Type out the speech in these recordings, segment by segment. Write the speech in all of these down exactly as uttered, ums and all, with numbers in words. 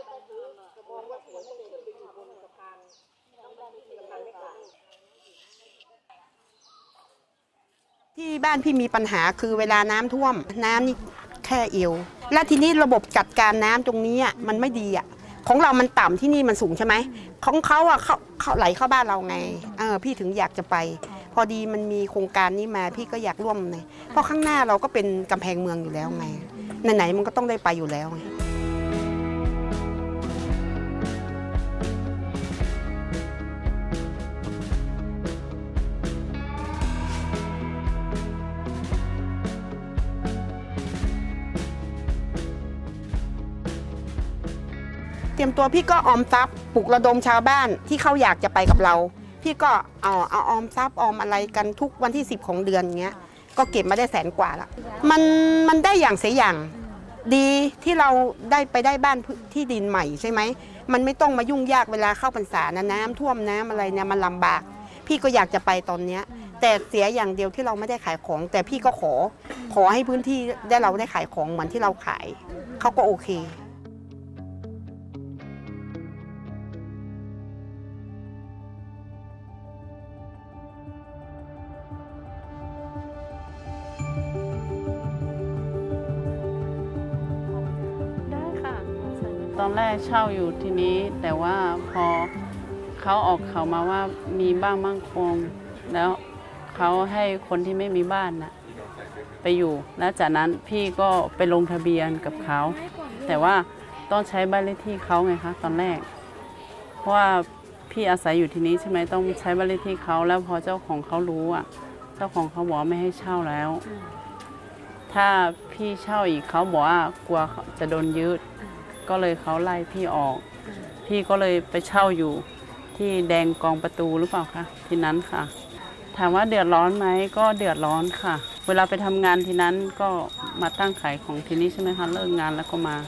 ที่บ้านพี่มีปัญหาคือเวลาน้ำท่วมน้ำนี่แค่เอวและทีนี้ระบบจัดการน้ำตรงนี้มันไม่ดีอ่ะของเรามันต่ำที่นี่มันสูงใช่ไหมของเขาอ่ะเขาเขาไหลเข้าบ้านเราไงเออพี่ถึงอยากจะไปพอดีมันมีโครงการนี้มาพี่ก็อยากร่วมไงเพราะข้างหน้าเราก็เป็นกำแพงเมืองอยู่แล้วไงไหนๆมันก็ต้องได้ไปอยู่แล้วไงเตรียมตัวพี่ก็ออมทรัพย์ปลุกระดมชาวบ้านที่เขาอยากจะไปกับเราพี่ก็เอาเอาออมทรัพย์ออมอะไรกันทุกวันที่สิบของเดือนเงี้ยก็เก็บมาได้แสนกว่าละมันมันได้อย่างเสียอย่างดีที่เราได้ไปได้บ้านที่ดินใหม่ใช่ไหมมันไม่ต้องมายุ่งยากเวลาเข้าพรรษานะน้ำท่วมน้ำอะไรเนี่ยมันลำบากพี่ก็อยากจะไปตอนเนี้ยแต่เสียอย่างเดียวที่เราไม่ได้ขายของแต่พี่ก็ขอขอให้พื้นที่ได้เราได้ขายของเหมือนที่เราขายเขาก็โอเคตอนแรกเช่าอยู่ที่นี้แต่ว่าพอเขาออกข่าวมาว่ามีบ้านมั่งคงแล้วเขาให้คนที่ไม่มีบ้านน่ะไปอยู่แล้วจากนั้นพี่ก็ไปลงทะเบียนกับเขาแต่ว่าต้องใช้บ้านเลขที่เขาไงคะตอนแรกเพราะว่าพี่อาศัยอยู่ที่นี้ใช่ไหมต้องใช้บ้านเลขที่เขาแล้วพอเจ้าของเขารู้อ่ะเจ้าของเขาบอกไม่ให้เช่าแล้วถ้าพี่เช่าอีกเขาบอกว่ากลัวจะโดนยึดก็เลยเขาไล่พี่ออกพี่ก็เลยไปเช่าอยู่ที่แดงกองประตูหรือเปล่าคะที่นั้นค่ะถามว่าเดือดร้อนไหมก็เดือดร้อนค่ะเวลาไปทำงานที่นั้นก็มาตั้งขายของที่นี้ใช่ไหมคะเลิกงานแล้วก็มา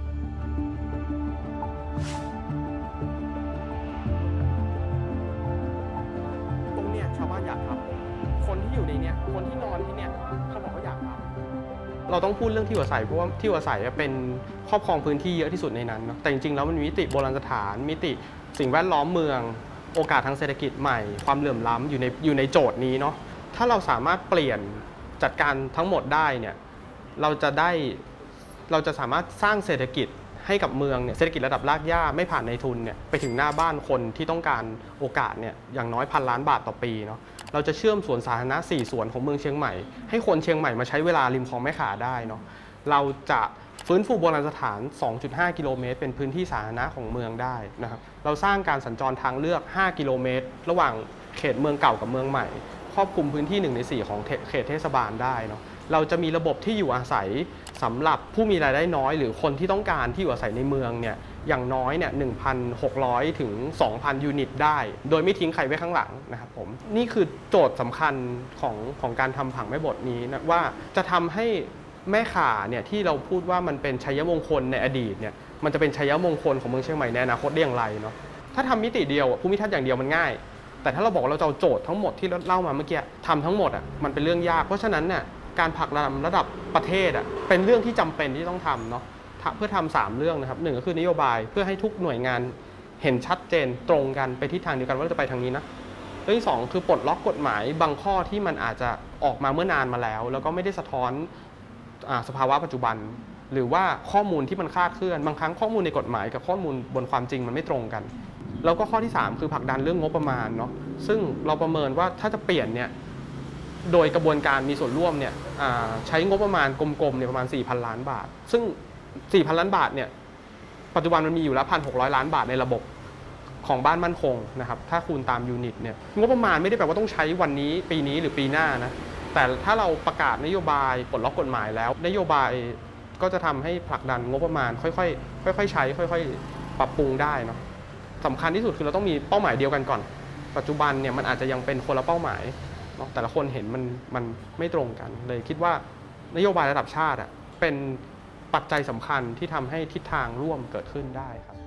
ตรงเนี้ยชาวบ้านอยากทำคนที่อยู่ในเนี้ยคนที่นอนที่เนี้ยเขาบอกว่าอยากทำเราต้องพูดเรื่องที่อยู่อาศัยเพราะว่าที่อยู่อาศัยเป็นครอบครองพื้นที่เยอะที่สุดในนั้นเนาะแต่จริงๆแล้วมันมีมิติโบราณสถานมิติสิ่งแวดล้อมเมืองโอกาสทางเศรษฐกิจใหม่ความเหลื่อมล้ำอยู่ในอยู่ในโจทย์นี้เนาะถ้าเราสามารถเปลี่ยนจัดการทั้งหมดได้เนี่ยเราจะได้เราจะสามารถสร้างเศรษฐกิจให้กับเมืองเนี่ยเศรษฐกิจระดับรากหญ้าไม่ผ่านในทุนเนี่ยไปถึงหน้าบ้านคนที่ต้องการโอกาสเนี่ยอย่างน้อยพันล้านบาทต่อปีเนาะเราจะเชื่อมสวนสาธารณะสี่สวนของเมืองเชียงใหม่ให้คนเชียงใหม่มาใช้เวลาริมคลองแม่ข่าได้เนาะเราจะฟื้นฟูโบราณสถาน สองจุดห้า กิโลเมตรเป็นพื้นที่สาธารณะของเมืองได้นะครับเราสร้างการสัญจรทางเลือกห้ากิโลเมตรระหว่างเขตเมืองเก่ากับเมืองใหม่ครอบคลุมพื้นที่หนึ่งในสี่ของเขตเทศบาลได้เนาะเราจะมีระบบที่อยู่อาศัยสำหรับผู้มีรายได้น้อยหรือคนที่ต้องการที่อยู่อาศัยในเมืองเนี่ยอย่างน้อยเนี่ย หนึ่งพันหกร้อย ถึง สองพัน ยูนิตได้โดยไม่ทิ้งใครไว้ข้างหลังนะครับผมนี่คือโจทย์สำคัญของของการทำผังแม่บทนี้นะว่าจะทำให้แม่ข่าเนี่ยที่เราพูดว่ามันเป็นชัยมงคลในอดีตเนี่ยมันจะเป็นชัยมงคลของเมืองเชียงใหม่ในอนาคตได้อย่างไรเนาะถ้าทำมิติเดียวภูมิทัศน์อย่างเดียวมันง่ายแต่ถ้าเราบอกเราจะเอาโจทย์ทั้งหมดที่เล่ามาเมื่อกี้ทำทั้งหมดอ่ะมันเป็นเรื่องยากเพราะฉะนั้นเนี่ยการผลักดันระดับประเทศอ่ะเป็นเรื่องที่จำเป็นที่ต้องทำเนาะเพื่อทำสามเรื่องนะครับหนึ่งก็คือนโยบายเพื่อให้ทุกหน่วยงานเห็นชัดเจนตรงกันไปทิศทางเดียวกันว่าจะไปทางนี้นะเรื่องที่สองคือปลดล็อกกฎหมายบางข้อที่มันอาจจะออกมาเมื่อนานมาแล้วแล้วก็ไม่ได้สะท้อนสภาวะปัจจุบันหรือว่าข้อมูลที่มันคลาดเคลื่อนบางครั้งข้อมูลในกฎหมายกับข้อมูลบนความจริงมันไม่ตรงกันแล้วก็ข้อที่สามคือผลักดันเรื่องงบประมาณเนาะซึ่งเราประเมินว่าถ้าจะเปลี่ยนเนี่ยโดยกระบวนการมีส่วนร่วมเนี่ยใช้งบประมาณกลมๆเนี่ยประมาณ สี่พัน ล้านบาทซึ่ง สี่พัน ล้านบาทเนี่ยปัจจุบันมันมีอยู่แล้ว หนึ่งพันหกร้อย ล้านบาทในระบบของบ้านมั่นคงนะครับถ้าคูณตามยูนิตเนี่ยงบประมาณไม่ได้แปลว่าต้องใช้วันนี้ปีนี้หรือปีหน้านะแต่ถ้าเราประกาศนโยบายปลดล็อกกฎหมายแล้วนโยบายก็จะทำให้ผลักดันงบประมาณค่อยๆค่อยๆใช้ค่อยๆปรับปรุงได้เนาะสำคัญที่สุดคือเราต้องมีเป้าหมายเดียวกันก่อนปัจจุบันเนี่ยมันอาจจะยังเป็นคนละเป้าหมายเนาะแต่ละคนเห็นมันมันไม่ตรงกันเลยคิดว่านโยบายระดับชาติอ่ะเป็นปัจจัยสำคัญที่ทำให้ทิศทางร่วมเกิดขึ้นได้ครับ